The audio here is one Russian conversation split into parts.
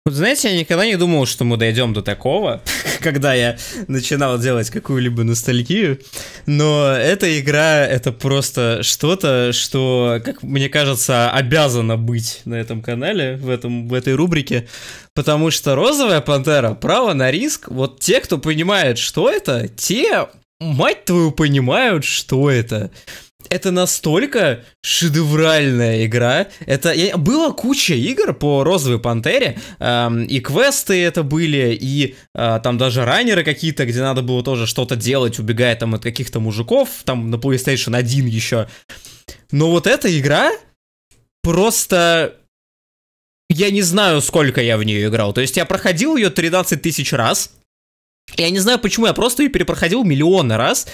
Вот знаете, я никогда не думал, что мы дойдем до такого, когда я начинал делать какую-либо ностальгию, но эта игра — это просто что-то, что, как мне кажется, обязано быть на этом канале, в этой рубрике, потому что «Розовая пантера», «Право на риск», вот те, кто понимает, что это, те, мать твою, понимают, что это. Это настолько шедевральная игра. Была куча игр по «Розовой пантере», и квесты это были, и там даже раннеры какие-то, где надо было тоже что-то делать, убегая там от каких-то мужиков, там на PlayStation 1 еще. Но вот эта игра просто... Я не знаю, сколько я в нее играл. То есть я проходил ее 13 тысяч раз. Я не знаю, почему, я просто ее перепроходил миллионы раз,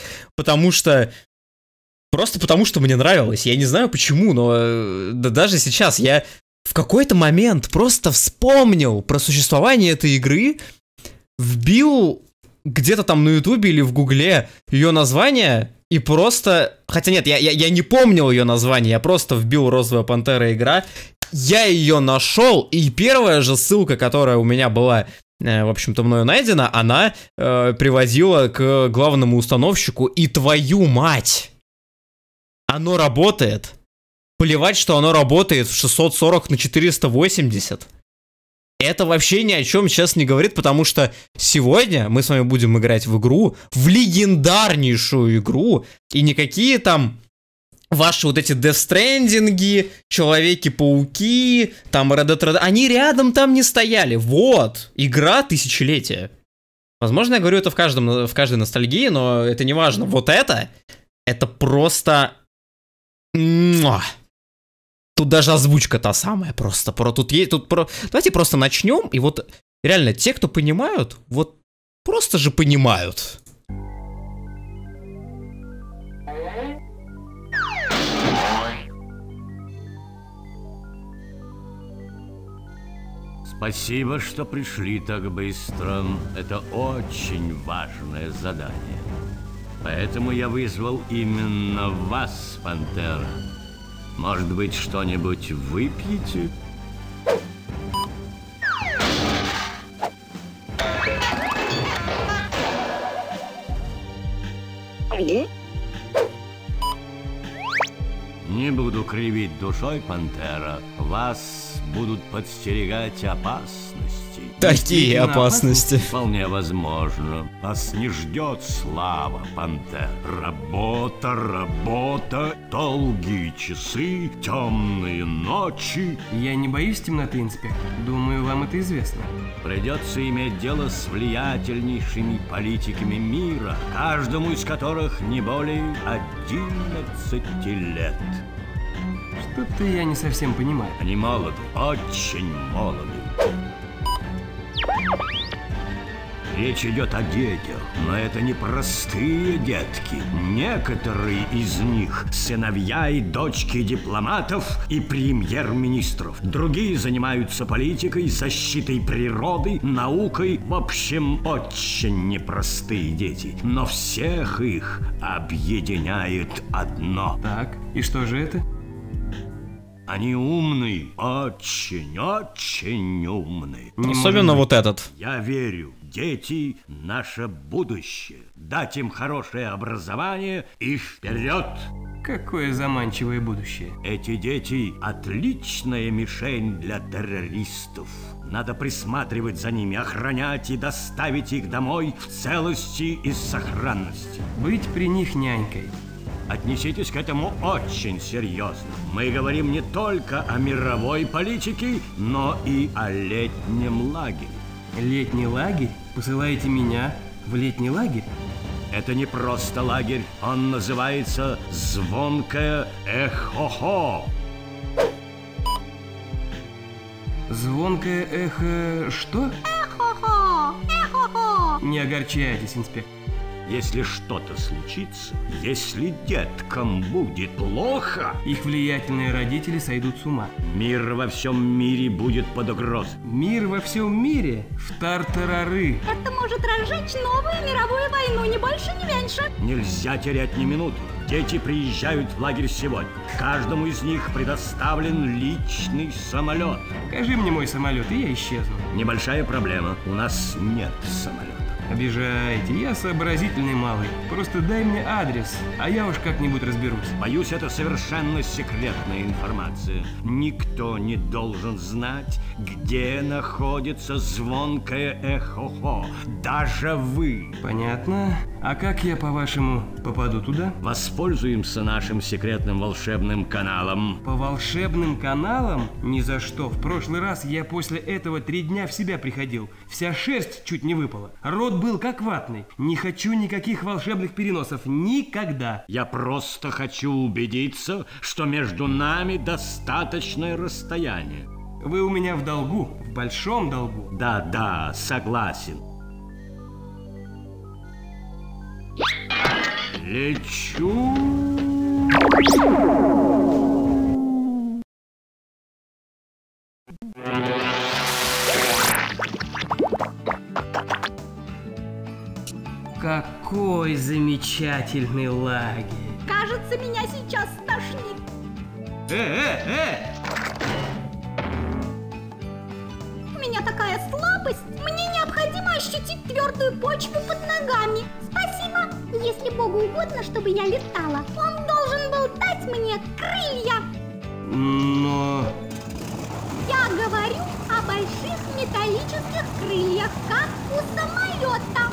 Просто потому, что мне нравилось. Я не знаю почему, но даже сейчас я в какой-то момент просто вспомнил про существование этой игры, вбил где-то там на Ютубе или в Гугле ее название и просто... Хотя нет, я не помнил ее название, я просто вбил «Розовая пантера» игра, я ее нашел, и первая же ссылка, которая у меня была... в общем-то, мною найдена, она приводила к главному установщику, и твою мать! Оно работает. Плевать, что оно работает в 640 на 480. Это вообще ни о чем сейчас не говорит, потому что сегодня мы с вами будем играть в игру, в легендарнейшую игру, и никакие там ваши вот эти Death Stranding, Человеки-пауки, там Red Dead Redemption, они рядом там не стояли. Вот, игра тысячелетия. Возможно, я говорю это в каждой ностальгии, но это не важно. Вот это просто... Тут даже озвучка та самая просто. Давайте просто начнем, и вот реально те, кто понимают, вот просто же понимают. Спасибо, что пришли так быстро. Это очень важное задание. Поэтому я вызвал именно вас, Пантера. Может быть, что-нибудь выпьете? Не буду кривить душой, Пантера. Вас будут подстерегать опасности. Такие опасности. Вполне возможно. Вас не ждет слава, Пантера. Работа, долгие часы, темные ночи. Я не боюсь темноты, инспектор. Думаю, вам это известно. Придется иметь дело с влиятельнейшими политиками мира, каждому из которых не более 11 лет. Что-то я не совсем понимаю. Они молоды, очень молоды. Речь идет о детях, но это не простые детки. Некоторые из них сыновья и дочки дипломатов и премьер-министров. Другие занимаются политикой, защитой природы, наукой. В общем, очень непростые дети. Но всех их объединяет одно. Так, и что же это? Они умные, очень умные. Особенно вот этот. Я верю, дети – наше будущее. Дать им хорошее образование и вперед! Какое заманчивое будущее. Эти дети – отличная мишень для террористов. Надо присматривать за ними, охранять и доставить их домой в целости и сохранности. Быть при них нянькой. Отнеситесь к этому очень серьезно. Мы говорим не только о мировой политике, но и о летнем лагере. Летний лагерь? Посылаете меня в летний лагерь? Это не просто лагерь. Он называется «Звонкое эхо-хо». Звонкое эхо... что? Эхо-хо! Эхо-хо! Не огорчайтесь, инспектор. Если что-то случится, если деткам будет плохо, их влиятельные родители сойдут с ума. Мир во всем мире будет под угрозой. Мир во всем мире? В тартарары. Это может разжечь новую мировую войну, ни больше, ни меньше. Нельзя терять ни минуты. Дети приезжают в лагерь сегодня. Каждому из них предоставлен личный самолет. Покажи мне мой самолет, и я исчезну. Небольшая проблема. У нас нет самолета. Обижаете, я сообразительный малый. Просто дай мне адрес, а я уж как-нибудь разберусь. Боюсь, это совершенно секретная информация. Никто не должен знать, где находится звонкое эхо-хо. Даже вы. Понятно. А как я, по-вашему, попаду туда? Воспользуемся нашим секретным волшебным каналом. По волшебным каналам? Ни за что. В прошлый раз я после этого 3 дня в себя приходил. Вся шерсть чуть не выпала. Рот был как ватный. Не хочу никаких волшебных переносов. Никогда. Я просто хочу убедиться, что между нами достаточное расстояние. Вы у меня в долгу. В большом долгу. Да, согласен. Лечу. Какой замечательный лагерь. Кажется, меня сейчас стошнит. У меня такая слабость. Мне необходимо ощутить твердую почву под ногами. Спасибо. Если Богу угодно, чтобы я летала, он должен был дать мне крылья. Но... Я говорю о больших металлических крыльях, как у самолета.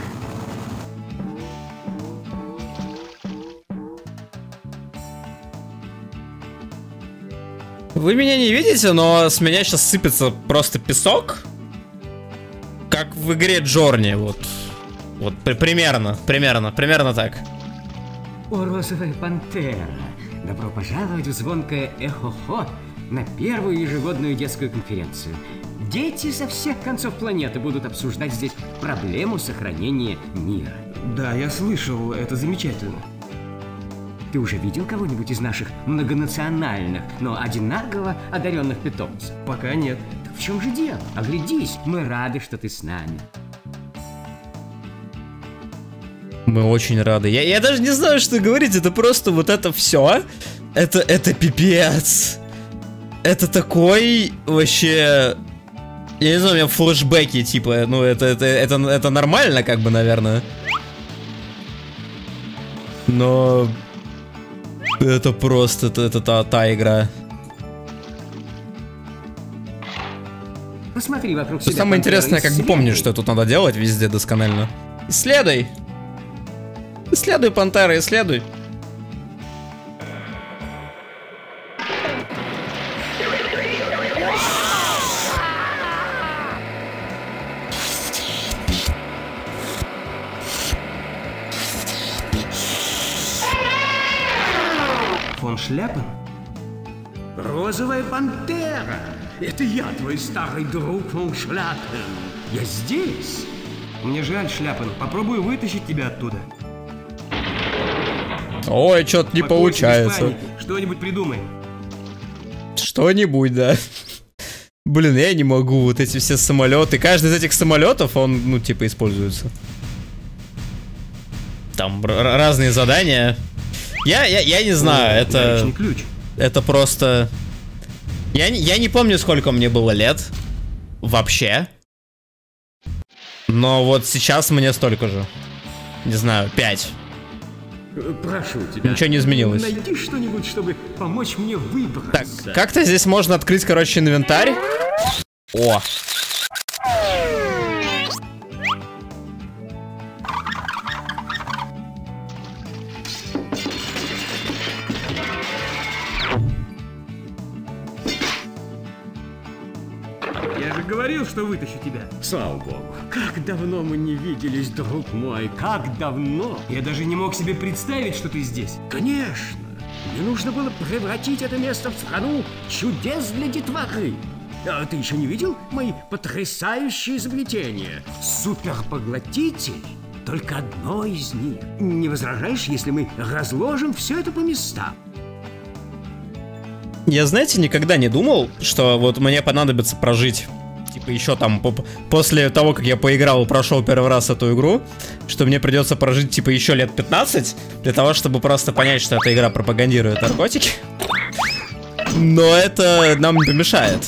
Вы меня не видите, но с меня сейчас сыпется просто песок. Как в игре Джорни, вот. Вот примерно так. О, розовая пантера, добро пожаловать в звонкое эхо-хо на первую ежегодную детскую конференцию. Дети со всех концов планеты будут обсуждать здесь проблему сохранения мира. Да, я слышал, это замечательно. Ты уже видел кого-нибудь из наших многонациональных, но одинаково одаренных питомцев? Пока нет. Так в чем же дело? Оглядись, мы рады, что ты с нами. Мы очень рады. Я даже не знаю, что говорить. Это просто вот это все. Это пипец. Это такой вообще... Я не знаю, у меня флешбеки, типа, ну это нормально, как бы, наверное. Но... Это просто, это та игра. Посмотри вокруг себя. Самое интересное, как бы помню, что тут надо делать везде досконально. Исследуй. Исследуй, пантера, исследуй. Фон Шляпен? Розовая пантера! Это я, твой старый друг фон Шляпен. Я здесь. Мне жаль, Шляпен. Попробую вытащить тебя оттуда. Ой, что-то не получается. Что-нибудь придумаем. Что-нибудь, да. Блин, я не могу. Вот эти все самолеты. Каждый из этих самолетов, он, ну, типа, используется. Там разные задания. Я не знаю, это... Ключ. Это просто... Я не помню, сколько мне было лет. Вообще. Но вот сейчас мне столько же. Не знаю, 5. Прошу тебя. Ничего не изменилось. Найди что-нибудь, чтобы помочь мне выбраться. Так, как-то здесь можно открыть, короче, инвентарь. О! Я же говорил, что вытащу тебя. Слава богу. Как давно мы не виделись, друг мой. Как давно. Я даже не мог себе представить, что ты здесь. Конечно. Мне нужно было превратить это место в страну чудес для детворы. А ты еще не видел мои потрясающие изобретения? Суперпоглотитель. Только одно из них. Не возражаешь, если мы разложим все это по местам? Я, знаете, никогда не думал, что вот мне понадобится прожить типа еще там после того, как я поиграл и прошел первый раз эту игру, что мне придется прожить типа еще лет 15 для того, чтобы просто понять, что эта игра пропагандирует наркотики. Но это нам не помешает.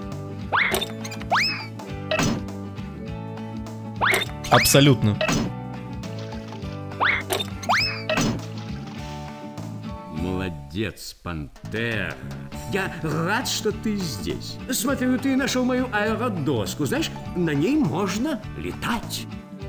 Абсолютно. Молодец, Пантера. Я рад, что ты здесь. Смотрю, ты нашел мою аэродоску. Знаешь, на ней можно летать.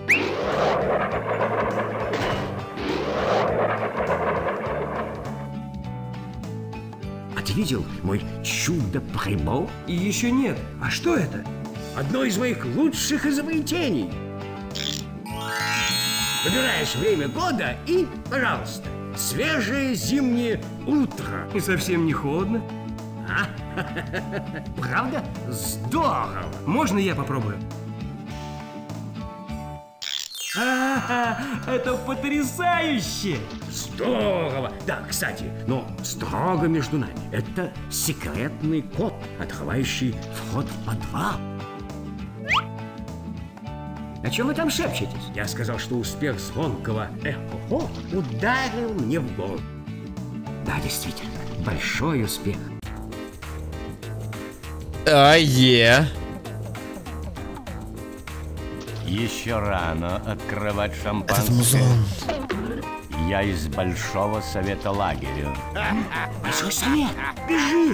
А ты видел мой чудо-прибор? И еще нет. А что это? Одно из моих лучших изобретений. Выбираешь время года и, пожалуйста, свежее зимнее утро. И совсем не холодно. А? Правда? Здорово. Можно я попробую? Это потрясающе! Здорово! Да, кстати, но строго между нами. Это секретный код, открывающий вход в подвал. О чем вы там шепчетесь? Я сказал, что успех звонкого эхо ударил мне в голову. Да, действительно, большой успех. Еще рано открывать шампанское. Я из Большого Совета лагеря. Большой совет, бежи!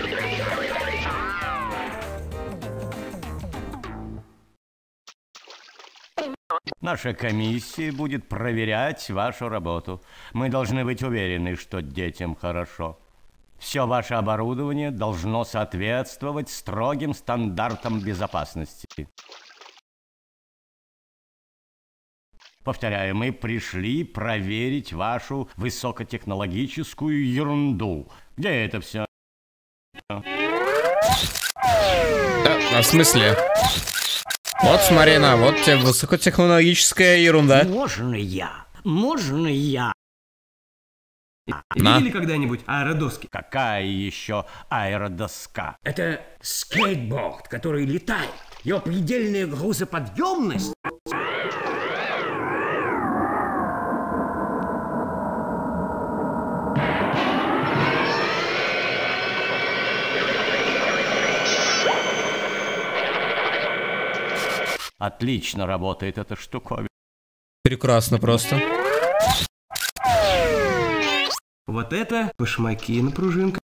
Наша комиссия будет проверять вашу работу. Мы должны быть уверены, что детям хорошо. Все ваше оборудование должно соответствовать строгим стандартам безопасности. Повторяю, мы пришли проверить вашу высокотехнологическую ерунду. Где это все? А в смысле? Вот смотри на, вот тебе высокотехнологическая ерунда. Можно я? Можно я? Видели когда-нибудь аэродоски? Какая еще аэродоска? Это скейтборд, который летает. Его предельная грузоподъемность. Отлично работает эта штуковина. Прекрасно просто. Вот это башмаки на пружинках.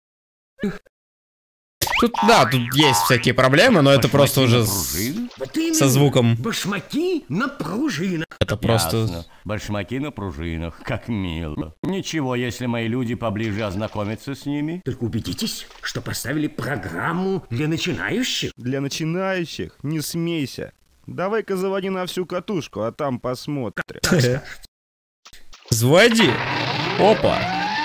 Тут, да, тут есть всякие проблемы, но это просто уже со звуком. Башмаки на пружинах. Это просто... Ясно. Башмаки на пружинах, как мило. Ничего, если мои люди поближе ознакомятся с ними. Только убедитесь, что поставили программу для начинающих. Для начинающих? Не смейся. Давай-ка заводи на всю катушку, а там посмотрим. Заводи. Опа.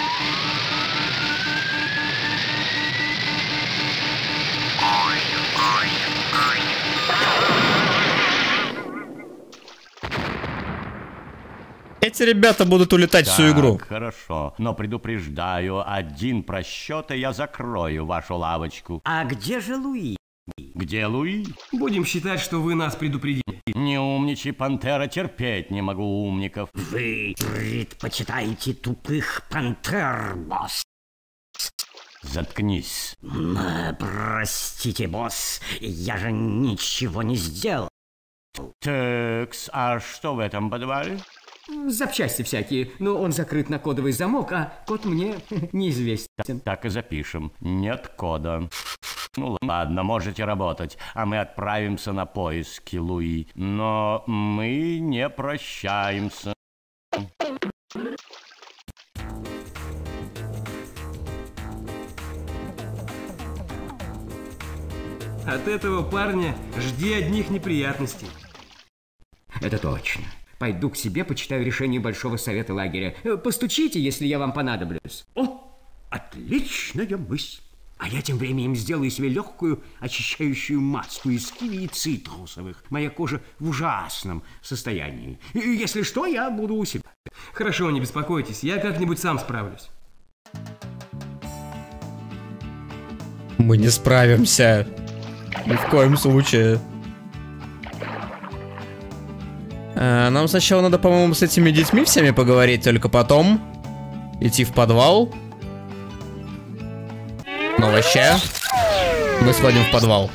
Эти ребята будут улетать всю игру. Хорошо, но предупреждаю, один просчет, и я закрою вашу лавочку. А где же Луи? Где Луи? Будем считать, что вы нас предупредили. Не умничай, Пантера, терпеть не могу умников. Вы предпочитаете тупых пантер, босс. Заткнись. Простите, босс, я же ничего не сделал. Такс, а что в этом подвале? Запчасти всякие, но он закрыт на кодовый замок, а код мне неизвестен. Так и запишем. Нет кода. Ну ладно, можете работать, а мы отправимся на поиски Луи. Но мы не прощаемся. От этого парня жди одних неприятностей. Это точно. Пойду к себе, почитаю решение Большого Совета лагеря. Постучите, если я вам понадоблюсь. О, отличная мысль. А я тем временем сделаю себе легкую очищающую маску из киви и цитрусовых. Моя кожа в ужасном состоянии. И если что, я буду у себя. Хорошо, не беспокойтесь, я как-нибудь сам справлюсь. Мы не справимся. Ни в коем случае. Нам сначала надо, по-моему, с этими детьми всеми поговорить, только потом идти в подвал. Но вообще, мы сходим в подвал.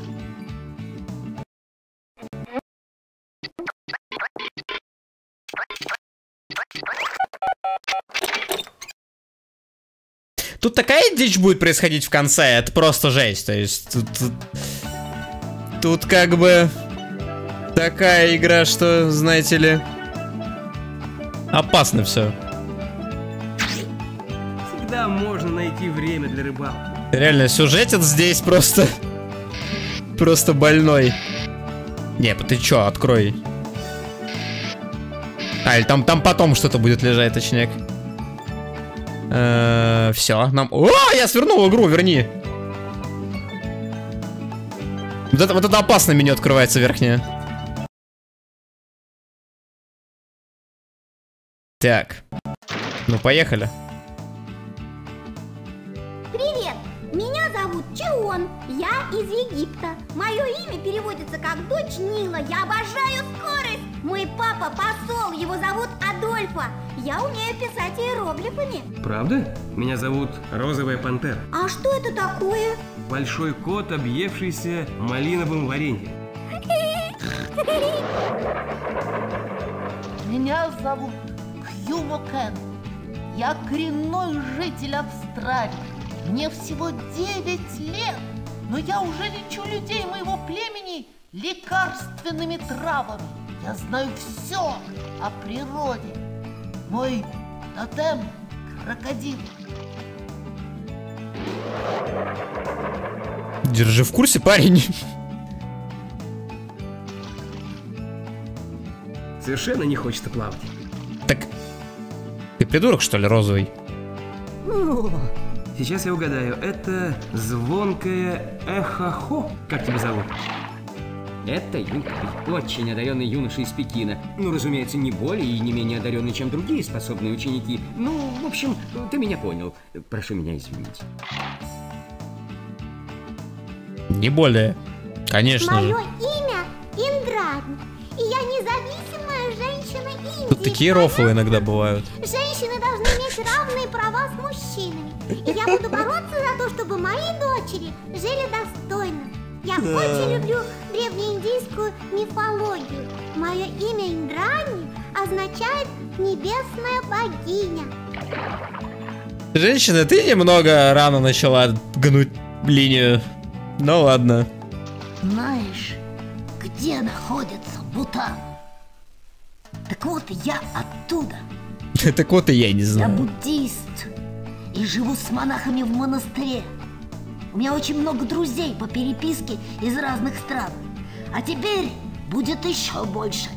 Тут такая дичь будет происходить в конце, это просто жесть. То есть тут как бы такая игра, что, знаете ли, опасно все. Всегда можно найти время для рыбалки. Реально, сюжетец здесь просто больной. Не, ты чё, открой. Или там потом что-то будет лежать, точнее. Все, нам... О, я свернул игру, верни. Вот это опасно, меню открывается верхнее. Так. Ну, поехали. Привет, меня зовут Чион, я из Египта. Мое имя переводится как «Дочь Нила», я обожаю скорость. Мой папа посол, его зовут Адольфо. Я умею писать иероглифами. Правда? Меня зовут Розовая Пантера. А что это такое? Большой кот, объевшийся малиновым вареньем. Меня зовут Кьюмо Кен. Я коренной житель Австралии. Мне всего 9 лет, но я уже лечу людей моего племени лекарственными травами. Я знаю все о природе. Мой тотем – крокодил. Держи в курсе, парень. Совершенно не хочется плавать. Так, ты придурок, что ли, розовый? Сейчас я угадаю, это звонкое эхо-хо. Как тебя зовут? Это Юнкай, очень одаренный юноша из Пекина. Ну, разумеется, не более и не менее одаренный, чем другие способные ученики. Ну, в общем, ты меня понял. Прошу меня извинить. Не более. Конечно же. Мое имя Индрань, и я независимая женщина Индии. Тут такие рофлы иногда бывают. Женщины должны иметь равные права с мужчинами. И я буду бороться за то, чтобы мои дочери жили достойно. Я очень люблю древнеиндийскую мифологию. Мое имя Индрани означает «небесная богиня». Женщина, ты немного рано начала гнуть линию. Ну ладно. Знаешь, где находится Бутан? Так вот, я оттуда. Так вот и я не Я знаю. буддист и живу с монахами в монастыре. У меня очень много друзей по переписке из разных стран. А теперь будет еще больше.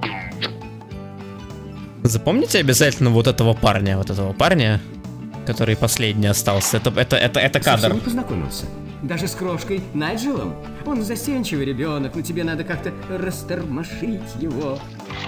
Запомните обязательно вот этого парня, который последний остался. Это Совсем кадр. не познакомился. Даже с крошкой Найджелом. Он застенчивый ребенок, но тебе надо как-то растормошить его.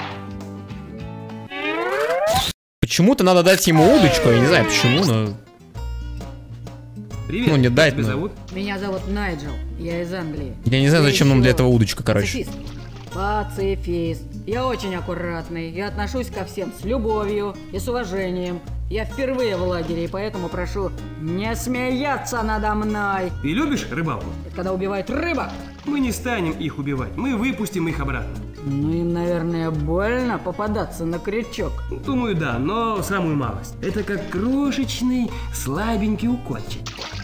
Почему-то надо дать ему удочку, я не знаю почему, но... Привет, Ну, не как дать, тебя но- зовут? Меня зовут Найджел, я из Англии. Я не знаю, зачем нам для этого удочка, короче. Пацифист. Пацифист. Я очень аккуратный, я отношусь ко всем с любовью и с уважением. Я впервые в лагере, и поэтому прошу не смеяться надо мной. Ты любишь рыбалку? Это когда убивает рыбок. Мы не станем их убивать, мы выпустим их обратно. Ну им, наверное, больно попадаться на крючок. Думаю, да, но самую малость. Это как крошечный слабенький укольчик.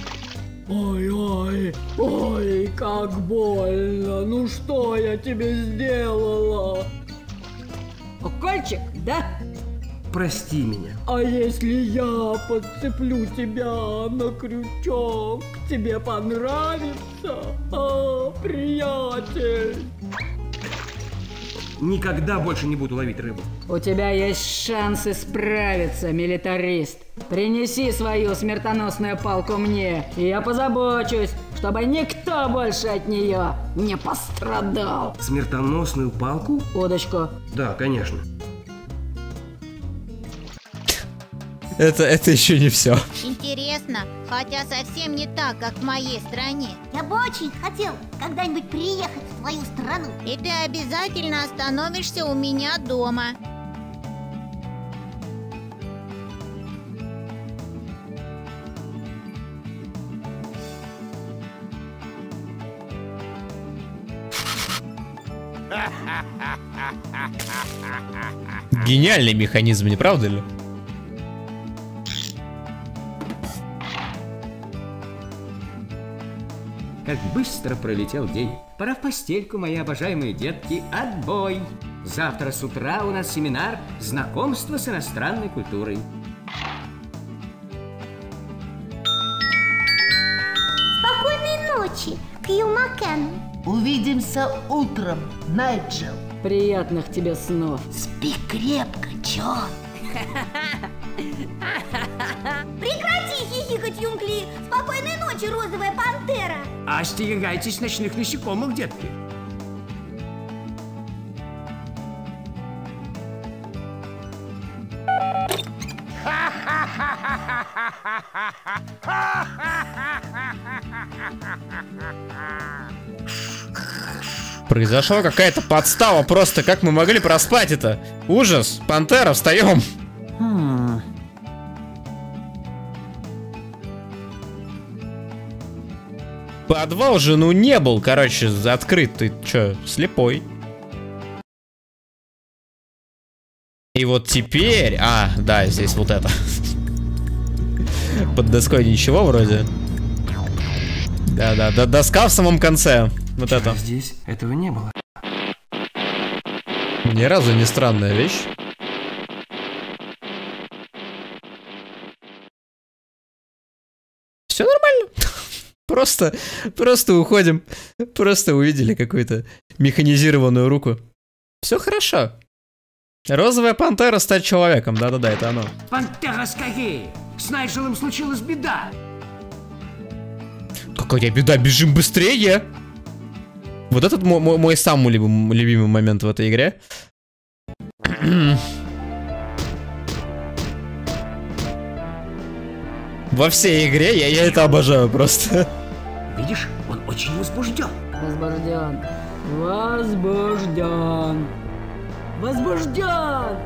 Ой, как больно. Ну что я тебе сделала? Укольчик, да? Прости меня. А если я подцеплю тебя на крючок, тебе понравится, приятель? Никогда больше не буду ловить рыбу. У тебя есть шанс исправиться, милитарист. Принеси свою смертоносную палку мне, и я позабочусь, чтобы никто больше от нее не пострадал. Смертоносную палку? Удочку. Да, конечно. это еще не все. Интересно, хотя совсем не так, как в моей стране. Я бы очень хотел когда-нибудь приехать в твою страну. И ты обязательно остановишься у меня дома. Гениальный механизм, не правда ли? Как быстро пролетел день. Пора в постельку, мои обожаемые детки. Отбой! Завтра с утра у нас семинар «Знакомство с иностранной культурой». Спокойной ночи, Кью-Макен. Увидимся утром, Найджел. Приятных тебе снов. Спи крепко, Джон. Прекрати хихикать, Юнгли. Спокойной ночи, розовая пантера. Остерегайтесь ночных насекомых, детки. Произошла какая-то подстава просто. Как мы могли проспать это? Ужас. Пантера, встаем. Подвал же, ну, не был, короче, открыт. Ты чё, слепой? И вот теперь... А, да, здесь вот это. Под доской ничего вроде. Да-да, доска в самом конце. Вот Вчера это. здесь этого не было. Ни разу не странная вещь. Все нормально. Просто уходим. Просто увидели какую-то механизированную руку. Все хорошо. Розовая пантера стать человеком. Да-да-да, это оно. Пантера, скорее! С Найджелом случилась беда. Какая беда, бежим быстрее! Вот этот мой самый любимый момент в этой игре. Во всей игре я это обожаю просто. Видишь, он очень возбужден. Возбужден. Возбужден. Возбужден.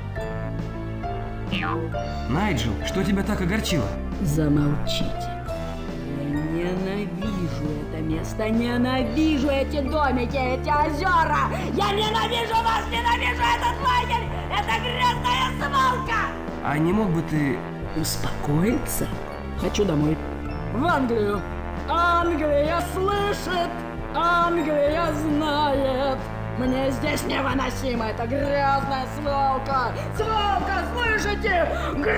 Найджел, что тебя так огорчило? Замолчите. Я ненавижу это место, ненавижу эти домики, эти озера. Я ненавижу вас, ненавижу этот лагерь. Это грязная свалка. А не мог бы ты... Успокоиться? Хочу домой. В Англию. Англия слышит. Англия знает. Мне здесь невыносимо. Это грязная свалка. Свалка, слышите?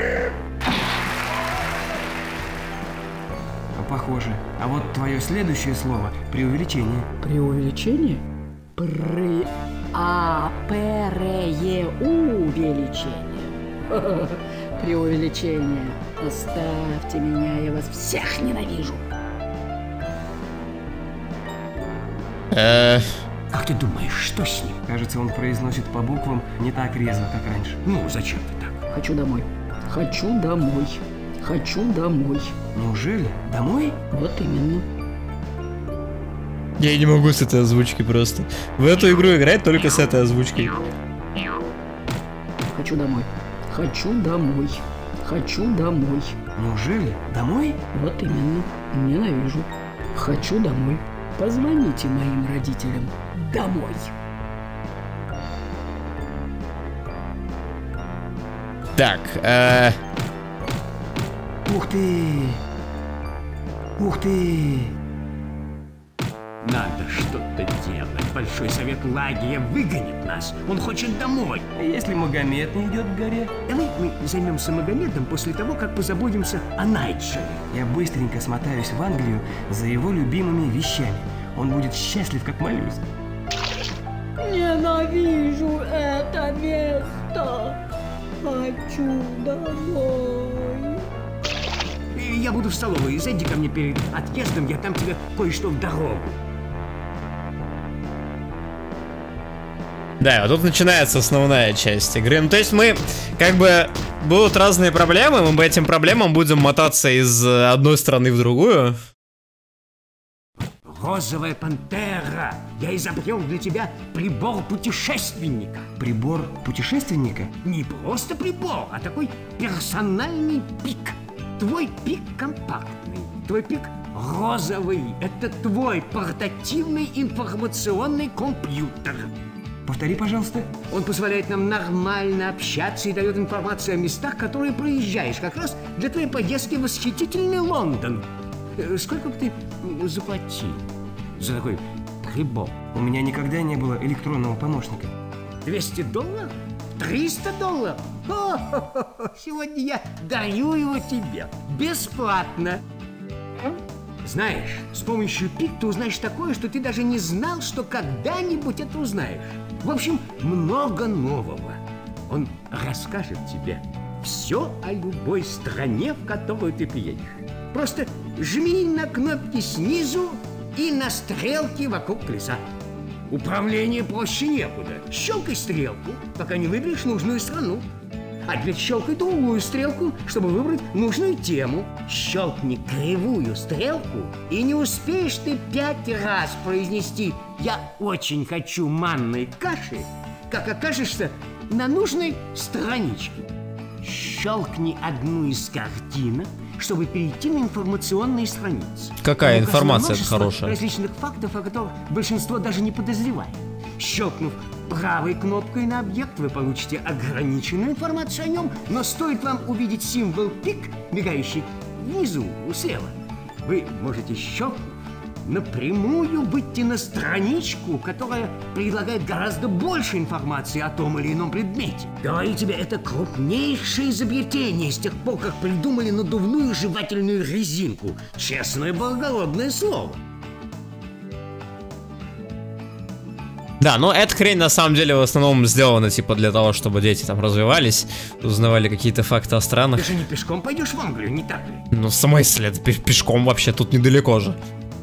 Похоже. А вот твое следующее слово — преувеличение. Преувеличение? Преувеличение. Преувеличение. Оставьте меня, я вас всех ненавижу. Как ты думаешь, что с ним? Кажется, он произносит по буквам не так резво, как раньше. Ну, зачем ты так? Хочу домой. Хочу домой. Хочу домой. Неужели? Домой? Вот именно. Я не могу с этой озвучки просто. В эту игру играть только с этой озвучкой. Хочу домой. Хочу домой. Хочу домой. Неужели? Домой? Вот именно. Ненавижу. Хочу домой. Позвоните моим родителям. Домой. Так, Ух ты! Ух ты! Надо что-то делать. Большой совет лагеря выгонит нас. Он хочет домой. А если Магомед не идет к горе? Давай мы займемся Магомедом после того, как позаботимся о Найджеле. Я быстренько смотаюсь в Англию за его любимыми вещами. Он будет счастлив, как моллюск. Ненавижу это место. Хочу домой. Я буду в столовой. Зайди ко мне перед отъездом, я дам тебе кое-что в дорогу. Да, вот тут начинается основная часть игры. Ну, то есть мы, как бы, будут разные проблемы, мы по этим проблемам будем мотаться из одной страны в другую. Розовая пантера, я изобрел для тебя прибор путешественника. Прибор путешественника? Не просто прибор, а такой персональный пик. Твой пик компактный, твой пик розовый. Это твой портативный информационный компьютер. Повтори, пожалуйста. Он позволяет нам нормально общаться и дает информацию о местах, которые проезжаешь, как раз для твоей поездки в восхитительный Лондон. Сколько бы ты заплатил за такой прибор? У меня никогда не было электронного помощника. $200? $300? О-хо-хо-хо. Сегодня я даю его тебе бесплатно. Знаешь, с помощью пик ты узнаешь такое, что ты даже не знал, что когда-нибудь это узнаешь. В общем, много нового. Он расскажет тебе все о любой стране, в которую ты приедешь. Просто жми на кнопки снизу и на стрелки вокруг колеса. Управление проще некуда. Щелкай стрелку, пока не выберешь нужную страну. А теперь щелкай другую стрелку, чтобы выбрать нужную тему. Щелкни кривую стрелку, и не успеешь ты 5 раз произнести «Я очень хочу манной каши», как окажешься на нужной страничке. Щелкни одну из картинок, чтобы перейти на информационные страницы. Какая информация хорошая? Различных фактов, о которых большинство даже не подозревает. Щелкнув правой кнопкой на объект, вы получите ограниченную информацию о нем, но стоит вам увидеть символ пик, мигающий внизу, слева, вы можете щелкнув напрямую выйти на страничку, которая предлагает гораздо больше информации о том или ином предмете. Говорю тебе, это крупнейшее изобретение с тех пор, как придумали надувную жевательную резинку. Честное благородное слово. Да, но эта хрень на самом деле в основном сделана типа для того, чтобы дети там развивались, узнавали какие-то факты о странах. Ты же не пешком пойдешь в Англию, не так ли? Ну, в смысле, это пешком вообще, тут недалеко же.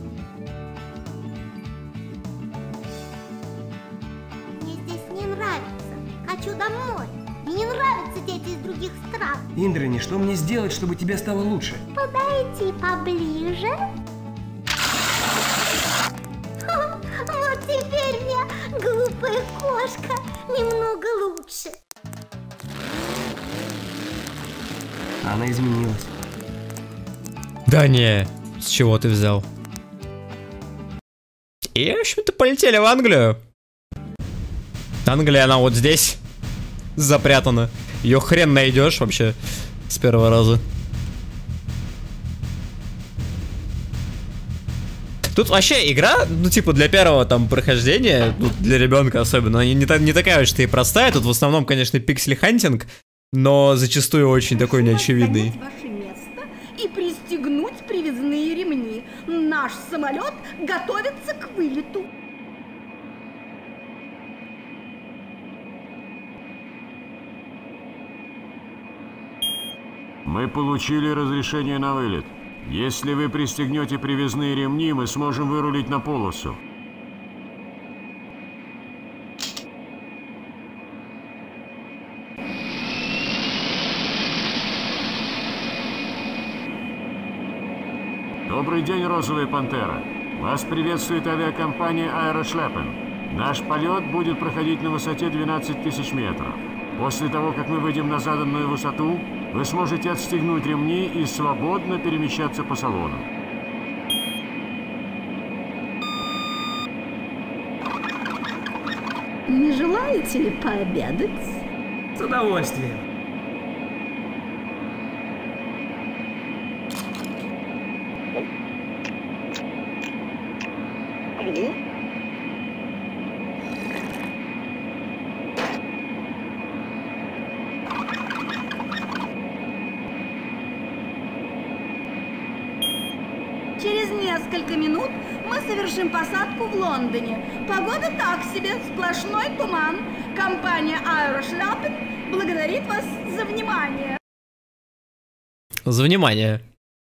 Мне здесь не нравится. Хочу домой. Мне не нравятся дети из других стран. Индрани, что мне сделать, чтобы тебе стало лучше? Подойти поближе. Вот теперь мне, глупая кошка, немного лучше. Она изменилась. Да не, с чего ты взял? И, в общем-то, полетели в Англию. Англия, она вот здесь запрятана. Ее хрен найдешь вообще с первого раза. Тут вообще игра, ну типа для первого там прохождения, ну, для ребенка особенно, не такая уж и простая. Тут в основном, конечно, пиксель-хантинг, но зачастую очень такой неочевидный. Ваше место и пристегнуть привязные ремни. Наш самолет готовится к вылету. Мы получили разрешение на вылет. Если вы пристегнете привязные ремни, мы сможем вырулить на полосу. Добрый день, Розовая Пантера. Вас приветствует авиакомпания Аэрошлепен. Наш полет будет проходить на высоте 12 тысяч метров. После того, как мы выйдем на заданную высоту, вы сможете отстегнуть ремни и свободно перемещаться по салону. Не желаете ли пообедать? С удовольствием. Через несколько минут мы совершим посадку в Лондоне. Погода так себе, сплошной туман. Компания Аэрошлепен благодарит вас за внимание. За внимание.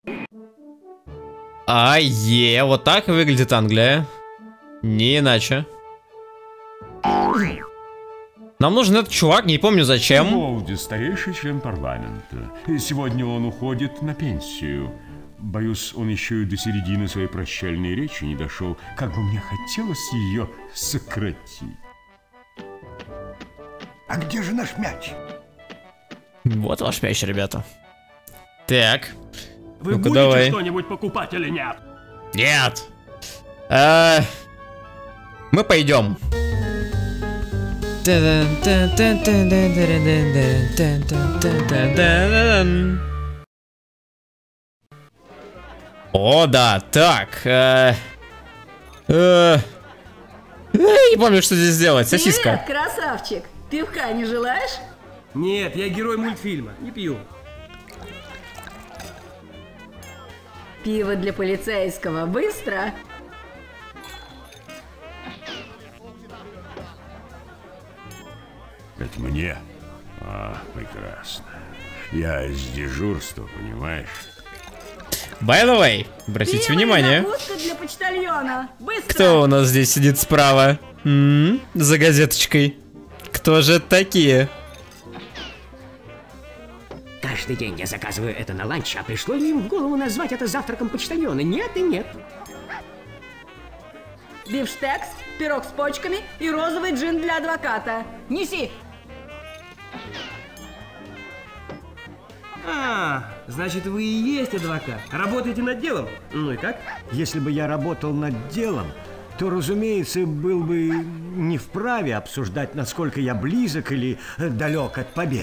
Вот так выглядит Англия. Не иначе. Нам нужен этот чувак, не помню зачем. Голди, старейший член парламента. И сегодня он уходит на пенсию. Боюсь, он еще и до середины своей прощальной речи не дошел. Как бы мне хотелось ее сократить. А где же наш мяч? Вот ваш мяч, ребята. Так. Вы Ну-ка, будете давай. что-нибудь покупать или нет? Нет. Мы пойдем. О, да, так. Не помню, что здесь делать. Сосиска. Привет, красавчик. Пивка не желаешь? Нет, я герой мультфильма, не пью. Пиво для полицейского. Быстро. Это мне? А, прекрасно. Я из дежурства, понимаешь? By the way, обратите Пиво и внимание. закуска для почтальона. Быстро. Кто у нас здесь сидит справа? За газеточкой. Кто же это такие? Каждый день я заказываю это на ланч, а пришло ли им в голову назвать это завтраком почтальона? Нет и нет. Бифштекс, пирог с почками и розовый джин для адвоката. Неси. Значит, вы и есть адвокат. Работаете над делом? Ну и как? Если бы я работал над делом, то, разумеется, был бы не вправе обсуждать, насколько я близок или далек от победы.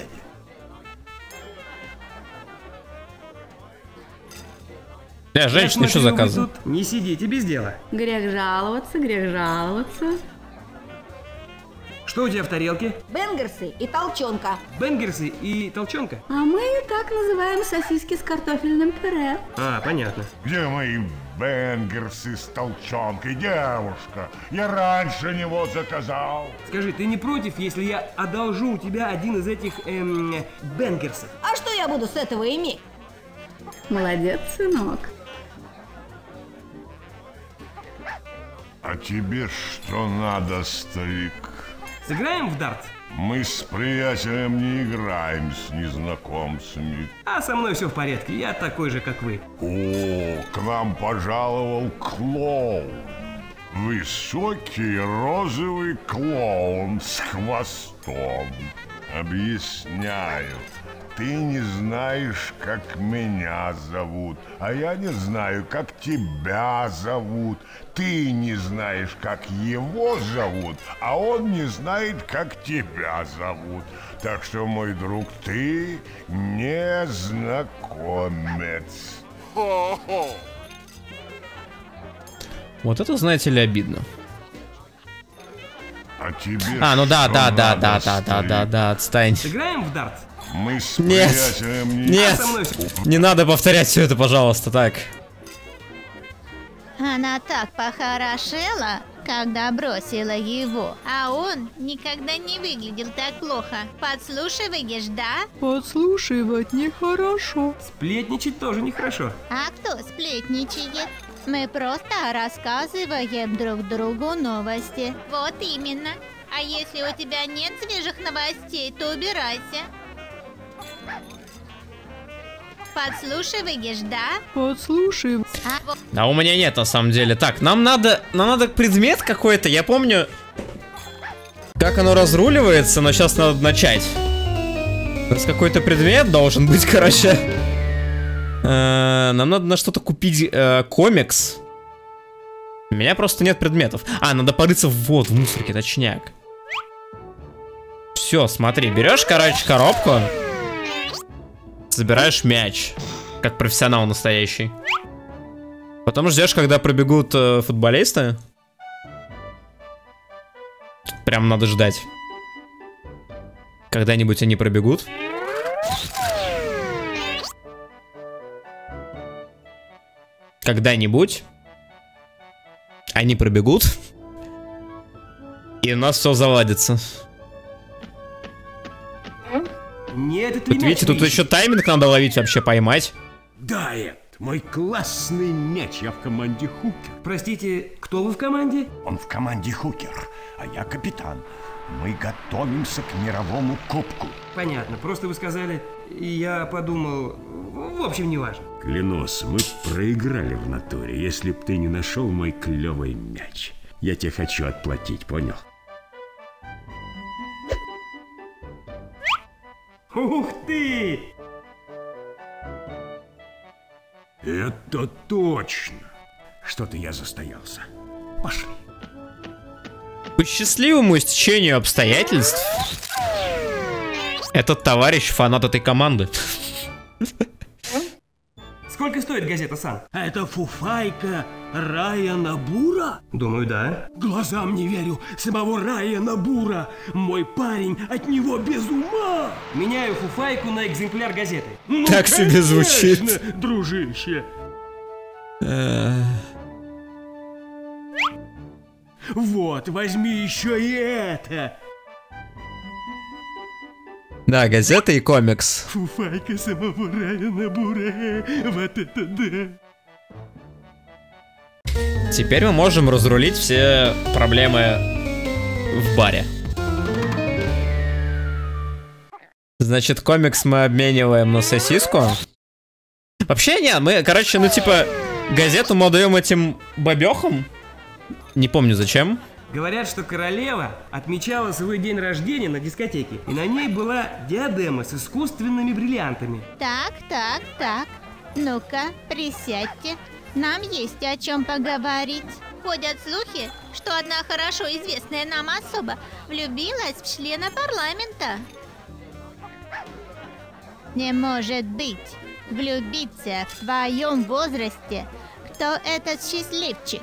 Женщина, что Вы заказывает? тут не сидите без дела. Грех жаловаться, грех жаловаться. Что у тебя в тарелке? Бенгерсы и толчонка. Бенгерсы и толчонка? А мы так называем сосиски с картофельным пюре. Понятно. Где мои бенгерсы с толчонкой, девушка? Я раньше него заказал. Скажи, ты не против, если я одолжу у тебя один из этих, бенгерсов? А что я буду с этого иметь? Молодец, сынок. А тебе что надо, старик? Сыграем в дартс? Мы с приятелем не играем с незнакомцами. А со мной все в порядке, я такой же, как вы. О, к нам пожаловал клоун. Высокий розовый клоун с хвостом. Объясняю. Ты не знаешь, как меня зовут, а я не знаю, как тебя зовут. Ты не знаешь, как его зовут, а он не знает, как тебя зовут. Так что, мой друг, ты незнакомец. Хо-хо. Вот это, знаете ли, обидно. А тебе ну да, что да, надо, старик? отстань. Сыграем в дартс? Мы с Нет, приятелем не... нет, не надо повторять все это, пожалуйста, так. Она так похорошела, когда бросила его, а он никогда не выглядел так плохо. Подслушиваешь, да? Подслушивать нехорошо. Сплетничать тоже нехорошо. А кто сплетничает? Мы просто рассказываем друг другу новости. Вот именно. А если у тебя нет свежих новостей, то убирайся. Подслушиваешь, да? Подслушивай. А у меня нет, на самом деле. Так, нам надо предмет какой-то. Я помню, как оно разруливается, но сейчас надо начать. У нас какой-то предмет должен быть, короче. Нам надо на что-то купить комикс. У меня просто нет предметов. Надо порыться в мусорке, точняк. Все, смотри, берешь, короче, коробку. Забираешь мяч, как профессионал настоящий. Потом ждешь, когда пробегут футболисты. Прям надо ждать. Когда-нибудь они пробегут. Когда-нибудь они пробегут. И у нас все заладится. Нет, это Тут, видите, тут еще тайминг надо ловить, вообще поймать. Да, это мой классный мяч. Я в команде Хукер. Простите, кто вы в команде? Он в команде Хукер, а я капитан. Мы готовимся к мировому кубку. Понятно, просто вы сказали, и я подумал, в общем, неважно. Клянусь, мы проиграли в натуре, если б ты не нашел мой клевый мяч. Я тебе хочу отплатить, понял? Ух ты! Это точно. Что-то я застоялся. Пошли. По счастливому стечению обстоятельств этот товарищ фанат этой команды. Сколько стоит газета, Сан? Это фуфайка Райана Бура? Думаю, да. Глазам не верю. Самого Райана Бура. Мой парень от него без ума. Меняю фуфайку на экземпляр газеты. Ну, так себе звучит. Дружище. Вот, возьми еще и это. Да, газета и комикс. Фуфайка самого Райана Бура. Вот это да. Теперь мы можем разрулить все проблемы в баре. Значит, комикс мы обмениваем на сосиску. Вообще, не, мы, короче, ну типа, газету мы отдаем этим бабехам. Не помню зачем. Говорят, что королева отмечала свой день рождения на дискотеке, и на ней была диадема с искусственными бриллиантами. Так. Ну-ка, присядьте. Нам есть о чем поговорить. Ходят слухи, что одна хорошо известная нам особа влюбилась в члена парламента. Не может быть. Влюбиться в твоем возрасте. Кто этот счастливчик?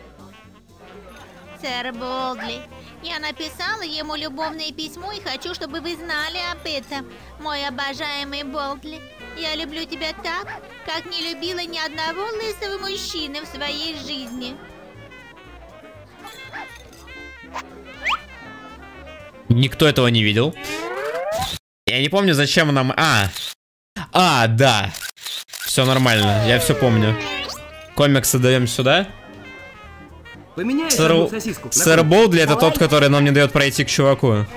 Сэр Болдли, я написала ему любовное письмо и хочу, чтобы вы знали об этом. Мой обожаемый Болдли, я люблю тебя так, как не любила ни одного лысого мужчины в своей жизни. Никто этого не видел. Я не помню, зачем нам... да. Все нормально, я все помню. Комиксы даем сюда. Поменяешь одну сосиску. Сэр Болдли это тот, который нам не дает пройти к чуваку.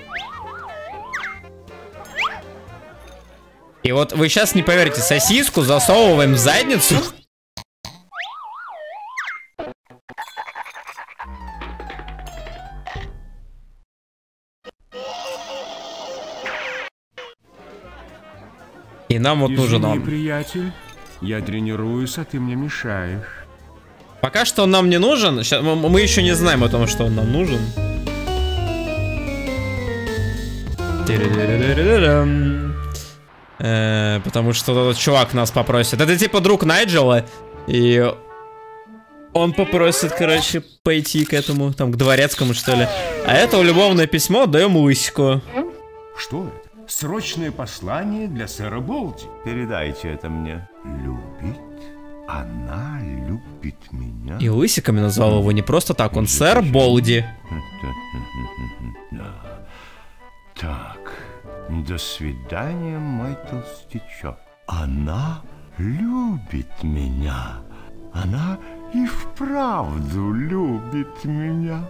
И вот вы сейчас не поверите, сосиску засовываем в задницу. И нам вот нужен он. Приятель, я тренируюсь, а ты мне мешаешь. Пока что он нам не нужен. Сейчас, мы еще не знаем о том, что он нам нужен. Потому что этот чувак нас попросит. Это типа друг Найджела. И он попросит, короче, пойти к этому, там, к дворецкому, что ли. А это любовное письмо отдаем Лысику. Что это? Срочное послание для сэра Болди. Передайте это мне. Любит? Она любит меня? И Лысиками назвал его не просто так, он сэр Болди. Так, до свидания, мой толстячок. Она любит меня. Она и вправду любит меня.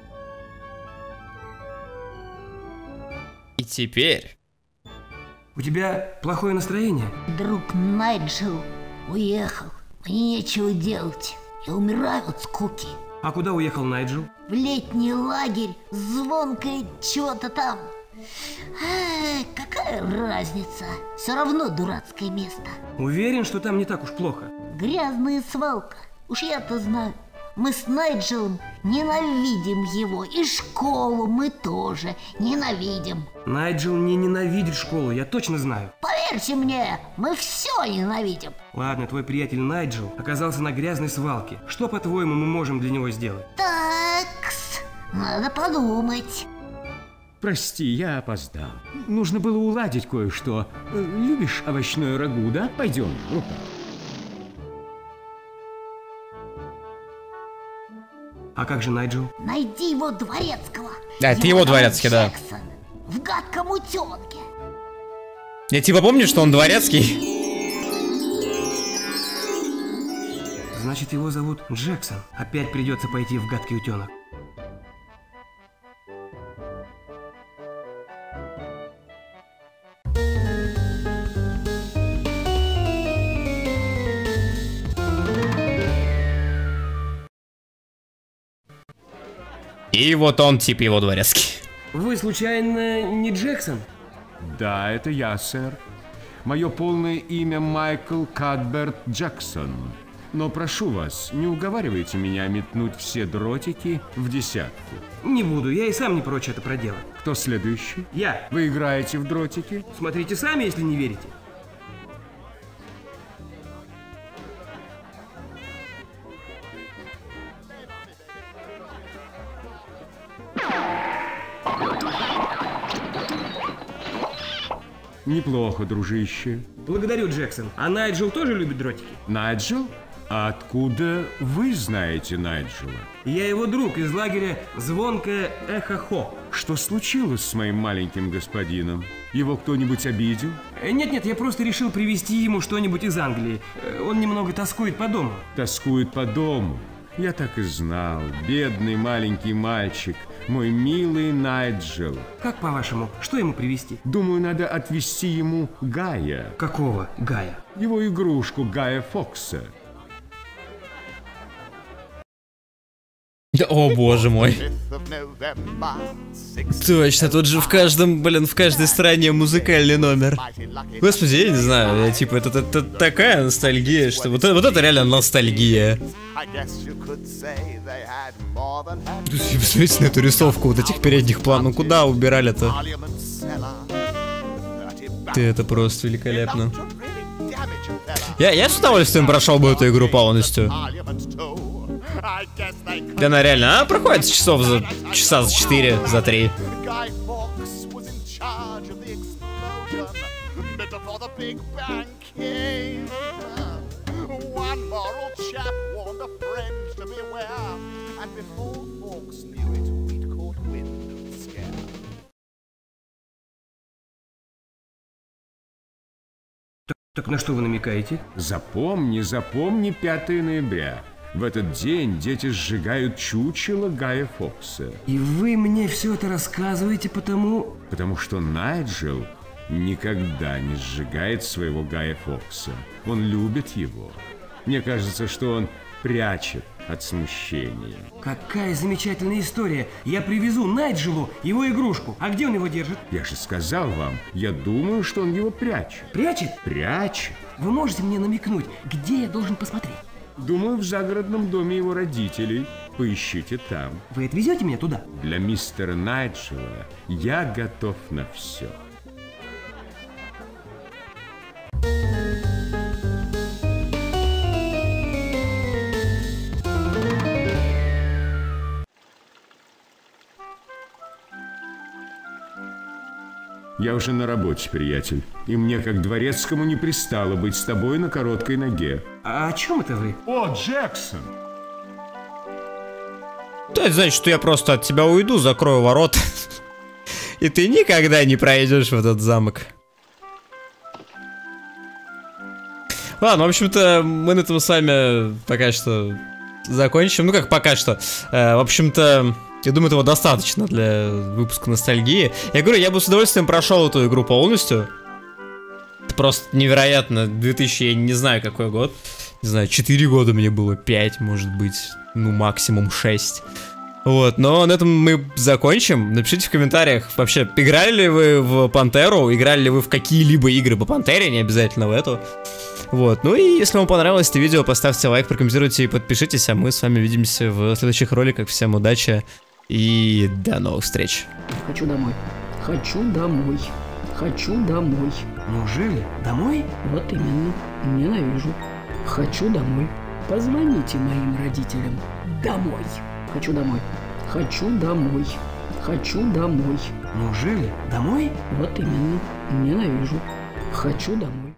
И теперь... У тебя плохое настроение? Друг Найджел уехал. Мне нечего делать. Я умираю от скуки. А куда уехал Найджел? В летний лагерь, звонкое чего-то там. Какая разница? Все равно дурацкое место. Уверен, что там не так уж плохо. Грязная свалка. Уж я-то знаю. Мы с Найджелом ненавидим его. И школу мы тоже ненавидим. Найджел не ненавидит школу, я точно знаю. Поверьте мне, мы все ненавидим. Ладно, твой приятель Найджел оказался на грязной свалке. Что, по-твоему, мы можем для него сделать? Такс, надо подумать. Прости, я опоздал. Нужно было уладить кое-что. Любишь овощное рагу, да? Пойдем, рука. А как же Найджел? Найди его дворецкого. Да, это его дворецкий, да. Джексон, в гадком утенке. Я типа помню, что он дворецкий. Значит, его зовут Джексон. Опять придется пойти в гадкий утенок. И вот он, типа его дворецкий. Вы, случайно, не Джексон? Да, это я, сэр. Мое полное имя Майкл Кадберт Джексон. Но прошу вас, не уговаривайте меня метнуть все дротики в десятку. Не буду, я и сам не прочь это проделать. Кто следующий? Я. Вы играете в дротики? Смотрите сами, если не верите. Неплохо, дружище. Благодарю, Джексон. А Найджел тоже любит дротики? Найджел? А откуда вы знаете Найджела? Я его друг из лагеря «Звонкое эхо-хо». Что случилось с моим маленьким господином? Его кто-нибудь обидел? Нет-нет, я просто решил привезти ему что-нибудь из Англии. Он немного тоскует по дому. Тоскует по дому? Я так и знал. Бедный маленький мальчик. Мой милый Найджел. Как по-вашему, что ему привезти? Думаю, надо отвезти ему Гая. Какого Гая? Его игрушку Гая Фокса. Да, о боже мой. Точно, тут же в каждом, в каждой стране музыкальный номер. Господи, я не знаю, типа, это такая ностальгия, что вот это реально ностальгия. Посмотрите на эту рисовку вот этих передних планов, ну куда убирали-то? Это просто великолепно. Я с удовольствием прошел бы эту игру полностью. Да она реально, проходит часа за 4, за 3. Так на что вы намекаете? Запомни 5 ноября. В этот день дети сжигают чучело Гая Фокса. И вы мне все это рассказываете потому... Потому что Найджел никогда не сжигает своего Гая Фокса. Он любит его. Мне кажется, что он прячет от смущения. Какая замечательная история. Я привезу Найджелу его игрушку. А где он его держит? Я же сказал вам, я думаю, что он его прячет. Прячет? Прячет. Вы можете мне намекнуть, где я должен посмотреть? Думаю, в загородном доме его родителей. Поищите там. Вы отвезете меня туда? Для мистера Найджела я готов на все. Я уже на работе, приятель. И мне, как дворецкому, не пристало быть с тобой на короткой ноге. А о чем это вы? О, Джексон! То это значит, что я просто от тебя уйду, закрою ворота. И ты никогда не пройдешь в этот замок. Ладно, в общем-то, мы на этом с вами пока что закончим. Ну как пока что. В общем-то... Я думаю, этого достаточно для выпуска ностальгии. Я говорю, я бы с удовольствием прошел эту игру полностью. Это просто невероятно. 2000, я не знаю какой год. Не знаю, 4 года мне было, 5, может быть. Ну, максимум 6. Вот, но на этом мы закончим. Напишите в комментариях, вообще, играли ли вы в Пантеру, играли ли вы в какие-либо игры по Пантере, не обязательно в эту. Вот, ну и если вам понравилось это видео, поставьте лайк, прокомментируйте и подпишитесь, а мы с вами увидимся в следующих роликах. Всем удачи и до новых встреч. Хочу домой. Хочу домой. Хочу домой. Неужели? Домой? Вот именно. Ненавижу. Хочу домой. Позвоните моим родителям. Домой. Хочу домой. Хочу домой. Хочу домой. Неужели? Домой? Вот именно. Ненавижу. Хочу домой.